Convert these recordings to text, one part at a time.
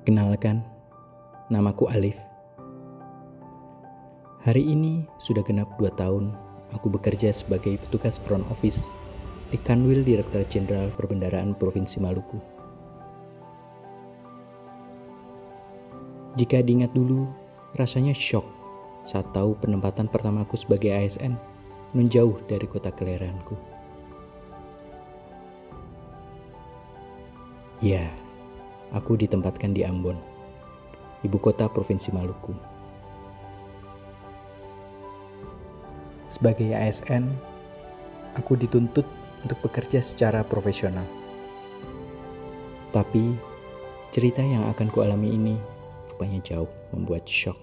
Perkenalkan, namaku Alif. Hari ini sudah genap 2 tahun aku bekerja sebagai petugas front office di Kanwil Direktorat Jenderal Perbendaharaan Provinsi Maluku. Jika diingat dulu, rasanya syok saat tahu penempatan pertamaku sebagai ASN menjauh dari kota kelahiranku. Ya, aku ditempatkan di Ambon, ibu kota Provinsi Maluku. Sebagai ASN, aku dituntut untuk bekerja secara profesional. Tapi, cerita yang akan kualami ini rupanya jauh membuat syok.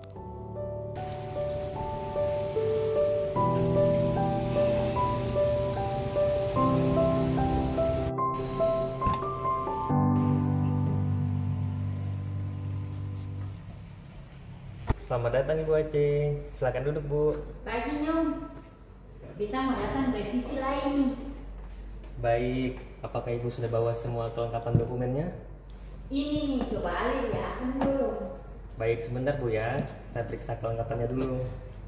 Selamat datang Ibu Aceh, silakan duduk Bu. Pagi Nyom, kita mau datang revisi lain nih. Baik, apakah Ibu sudah bawa semua kelengkapan dokumennya? Ini nih, coba Alif ya, akan dulu. Baik, sebentar Bu ya, saya periksa kelengkapannya dulu.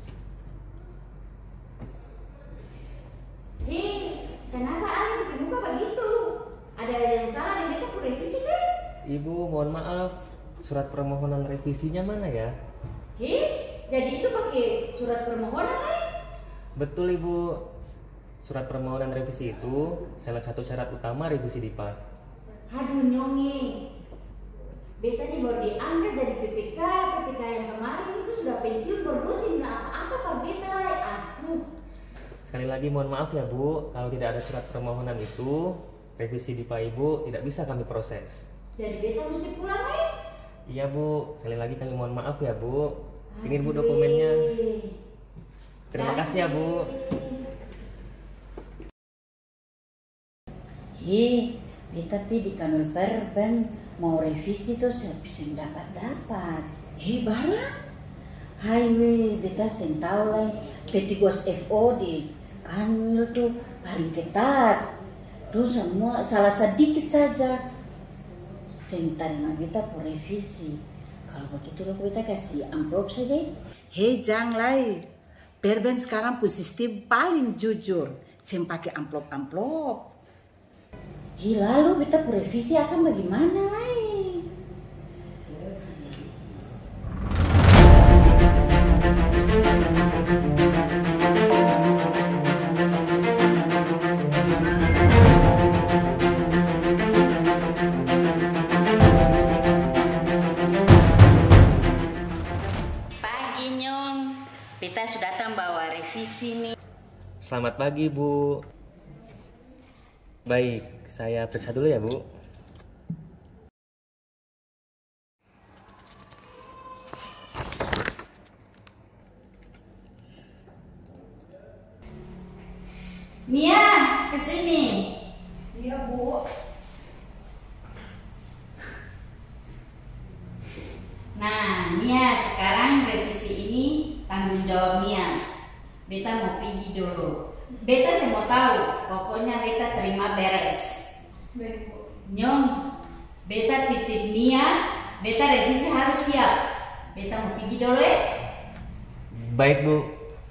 Kenapa Alif bikin muka begitu? Ada yang salah dengan kita revisi kan? Ibu, mohon maaf, surat permohonan revisinya mana ya? Jadi itu pakai surat permohonan kan? Betul Ibu, surat permohonan revisi itu salah satu syarat utama revisi DIPA. Aduh Nyongi, beta nih baru diangkat jadi PPK yang kemarin itu sudah pensiun berdosin apa Pak beta lah. Aduh. Sekali lagi mohon maaf ya Bu, kalau tidak ada surat permohonan itu, revisi DIPA Ibu tidak bisa kami proses. Jadi beta mesti pulang kan? Iya Bu, sekali lagi kami mohon maaf ya Bu. Ini Bu dokumennya. Terima kasih ya Bu. Tapi di Kanwil Perben mau revisi tuh bisa dapat. Barang? Highway beta sen tahu lah. Petugas FO di Kanwil tuh paling ketat. Tuh semua salah sedikit saja sen terima beta pour revisi. Kalau begitu lo kita kasih amplop saja. Jangan lah. Perben sekarang pun sistem paling jujur. Sem pakai amplop. Lalu kita revisi akan bagaimana lah? Pagi Nyong, kita sudah datang bawa revisi nih. Selamat pagi Bu. Baik, saya periksa dulu ya Bu. Mia, kesini. Iya Bu. Nah, Mia, sekarang revisi ini tanggung jawab Mia. Beta mau pergi dulu. Beta saya mau tahu, pokoknya beta terima beres. Baik Bu. Nyong, beta titip Mia, beta revisi harus siap. Beta mau pergi dulu ya. Baik Bu.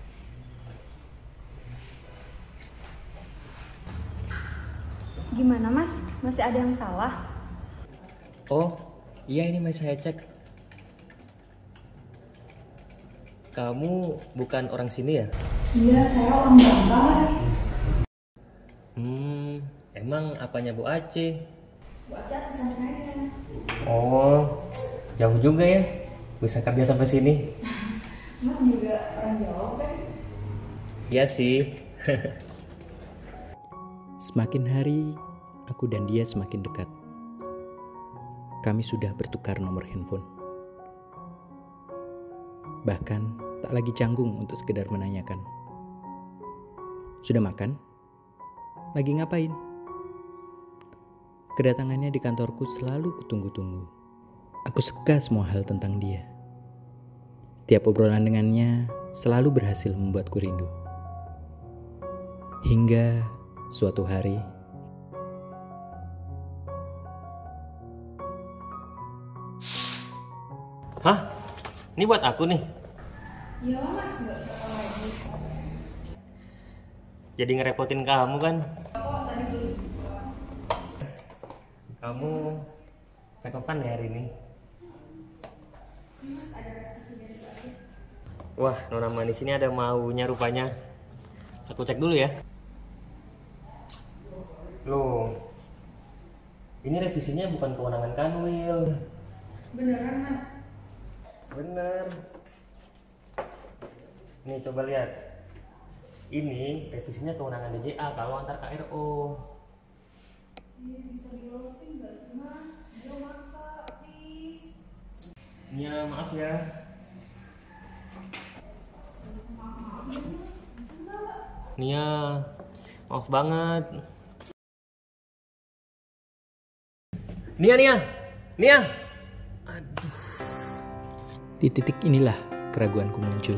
Gimana Mas? Masih ada yang salah? Oh, iya ini masih saya cek. Kamu bukan orang sini ya? Iya, saya orang Bangka. Emang apanya Bu Aceh? Bu Aceh pesan saya. Oh, jauh juga ya. Bisa kerja sampai sini. Mas juga orang Jawa kan? Iya sih. Semakin hari, aku dan dia semakin dekat. Kami sudah bertukar nomor handphone. Bahkan tak lagi canggung untuk sekedar menanyakan. Sudah makan? Lagi ngapain? Kedatangannya di kantorku selalu kutunggu-tunggu. Aku suka semua hal tentang dia. Tiap obrolan dengannya selalu berhasil membuatku rindu. Hingga suatu hari, Hah? Ini buat aku nih. Iya mas, nggak suka lagi. Jadi ngerepotin kamu kan? Kok tadi beli? Kamu cakepan ya hari ini. Mas ada revisi dari tadi. Wah, Nona Manis ini ada maunya rupanya. Aku cek dulu ya. Loh, ini revisinya bukan kewenangan Kanwil. Beneran mas? Bener. Nih coba lihat. Ini revisinya kewenangan DJA kalau antar KRO. Iya bisa dilolosin nggak sih mas? Dia maksa, please. Iya, maaf ya. Nia, maaf banget. Nia. Aduh. Di titik inilah keraguanku muncul.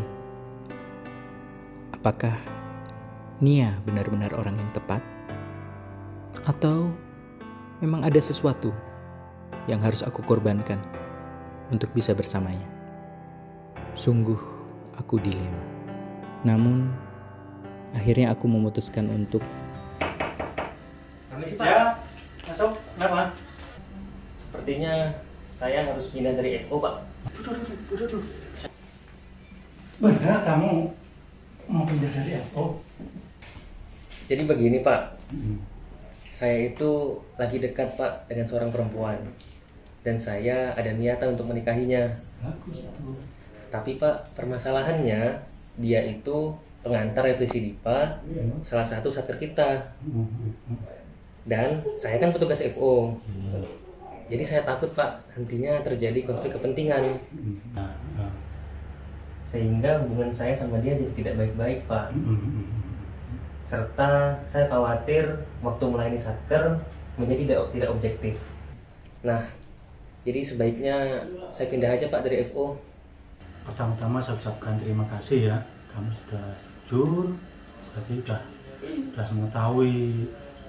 Apakah Nia benar-benar orang yang tepat? Atau memang ada sesuatu yang harus aku korbankan untuk bisa bersamanya? Sungguh aku dilema. Namun akhirnya aku memutuskan untuk Permisi Pak. Ya, masuk. Kenapa? Sepertinya saya harus pindah dari FO Pak. Duduk. Benar kamu mau pindah dari FO? Jadi begini Pak. Saya itu lagi dekat Pak dengan seorang perempuan. Dan saya ada niatan untuk menikahinya. Bagus tuh. Tapi Pak, permasalahannya dia itu pengantar revisi DIPA salah satu satker kita. Dan saya kan petugas FO. Jadi saya takut Pak, nantinya terjadi konflik kepentingan. Sehingga hubungan saya sama dia jadi tidak baik-baik Pak. Serta saya khawatir waktu melayani satker menjadi tidak objektif. Nah, jadi sebaiknya saya pindah aja Pak dari FO. Pertama-tama saya ucapkan terima kasih ya. Kamu sudah jujur, berarti sudah mengetahui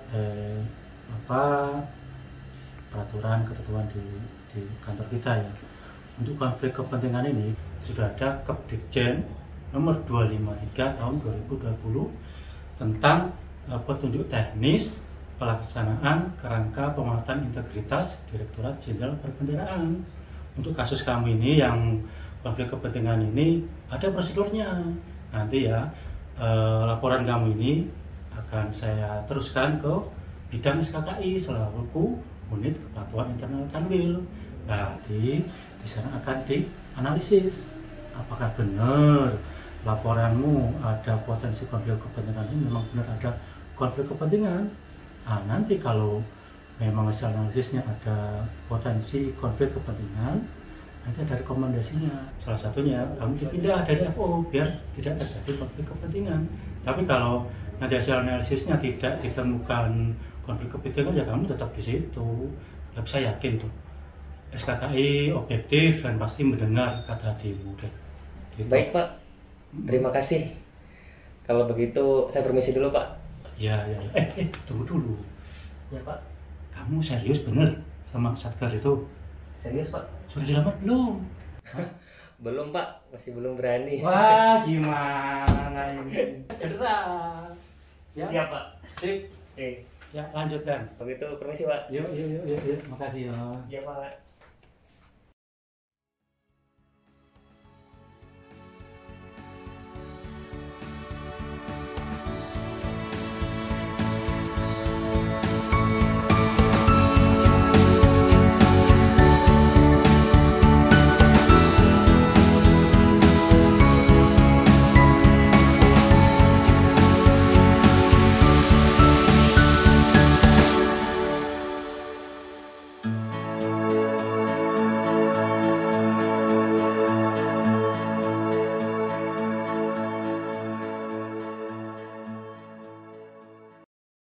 peraturan ketentuan di kantor kita ya. Untuk konflik kepentingan ini sudah ada Kepdikjen nomor 253 tahun 2020 tentang petunjuk teknis pelaksanaan kerangka penguatan integritas Direktorat Jenderal Perbendaharaan. Untuk kasus kamu ini yang konflik kepentingan ini ada prosedurnya. Nanti ya laporan kamu ini akan saya teruskan ke bidang SKKI selaku unit kepatuhan internal Kanwil. Nah, di sana akan dianalisis apakah benar laporanmu ada potensi konflik kepentingan ini, memang benar ada konflik kepentingan. Nah, nanti kalau memang hasil analisisnya ada potensi konflik kepentingan, nanti ada rekomendasinya. Salah satunya kamu dipindah dari FO biar tidak terjadi konflik kepentingan. Tapi kalau nanti hasil analisisnya tidak ditemukan konflik kepentingan, ya kamu tetap di situ. Tapi saya yakin tuh SKKI objektif dan pasti mendengar kata hatimu deh. Gitu. Baik Pak, terima kasih. Kalau begitu saya permisi dulu Pak. Ya. Tunggu dulu. Ya Pak. Kamu serius bener sama satker itu? Serius Pak? Sudah dilamar belum? Belum Pak, masih belum berani. Wah, gimana ini? Cedera. Ya. Siap Pak. Sip. Oke. Ya, lanjutkan. Begitu permisi Pak. Yuk. Makasih ya. Ya Pak.